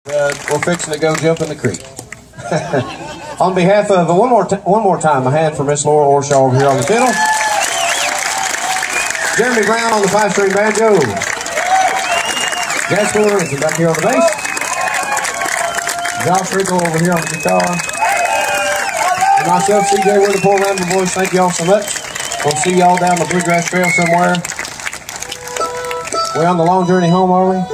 We're fixing to go jump in the creek. On behalf of one more time, a hand for Miss Laura Orshaw over here on the fiddle, Jeremy Brown on the 5-string banjo, Jasper Lorenzen back here on the bass, Josh Rickle over here on the guitar, and myself, CJ, we're the Po Ramblin Boys. Thank you all so much. We'll see y'all down the Bluegrass Trail somewhere. We're on the long journey home, are we?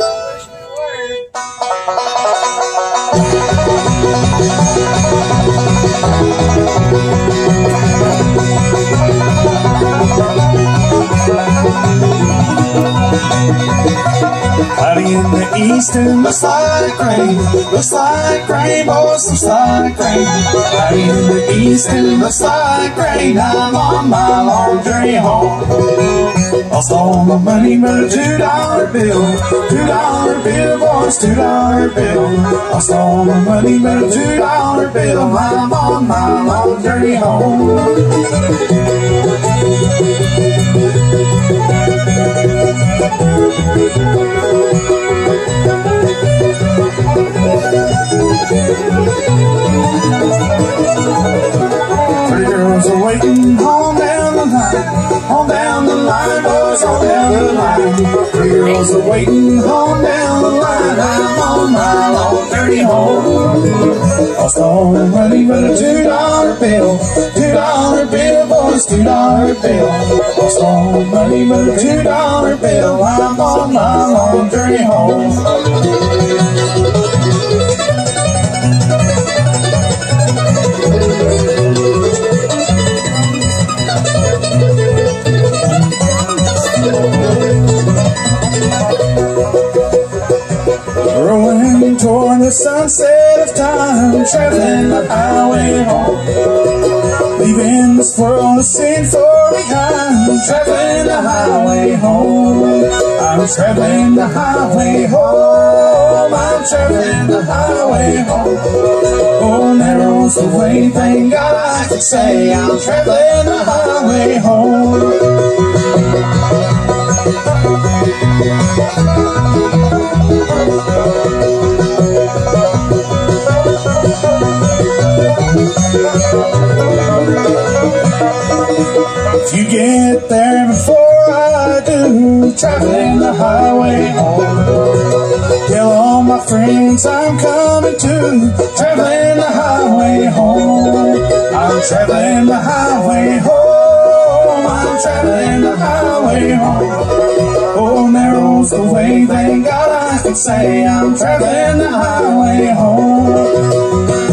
Out in the east it looks like rain, boys, looks like rain. Out in the east it looks like rain. I'm on my long journey home. Lost all my money but a $2 bill, $2 bill, boys, $2 bill. Lost all my money but a $2 bill. I'm on my long journey home. Pretty girls are waiting on down the line, boys, on down the line. Pretty girls are waiting on down the line. I'm on my long journey home. Lost all the money but a $2 bill, $2 bill, boys, $2 bill. Lost all the money but a $2 bill. I'm on my long journey home. Rolling toward the sunset of time, traveling the highway home, leaving this world to sin for behind, traveling the highway home. I'm traveling the highway home, I'm traveling the highway home. Oh, narrow's the way, thank God I can say I'm traveling the highway home. If you get there before I do, traveling the highway home, tell all my friends I'm coming too, traveling the highway home. I'm traveling the highway home, I'm traveling the highway home. Oh, narrow's the way, thank God I can say I'm traveling the highway home.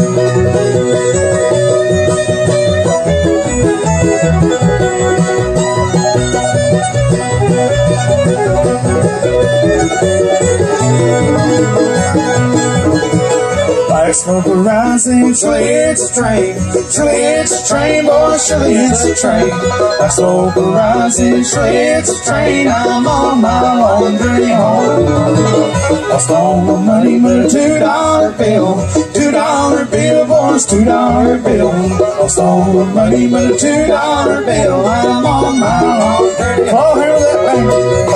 Like smoke rising, surely it's a train, boys, surely it's a train. Like smoke rising, surely it's a train. I'm on my long journey home. Lost all my money but a $2 bill, $2 bill, boys, $2 bill. Lost all my money but a $2 bill. I'm on my long journey home. Oh, hear that bang.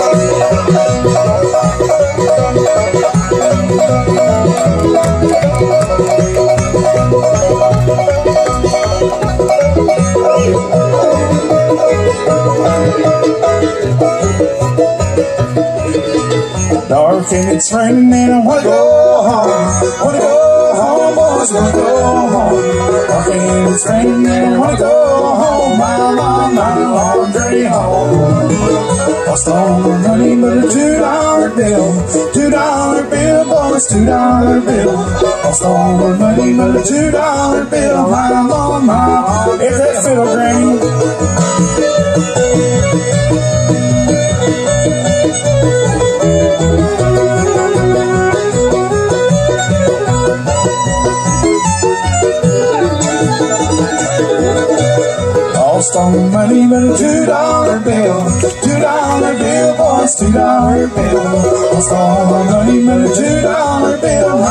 Dark and it's raining and I wanna go home, boys, wanna go home. Dark and it's raining and I wanna go home, I'm on my long journey home. Lost all my money but a $2 bill, $2 bill, boys, $2 bill. Lost all my money but a $2 bill. I'm on my long. Here's that fiddle, Granny. Lost all the money but a $2 bill, $2 bill, boys, $2 bill. Lost all my money but a $2 bill.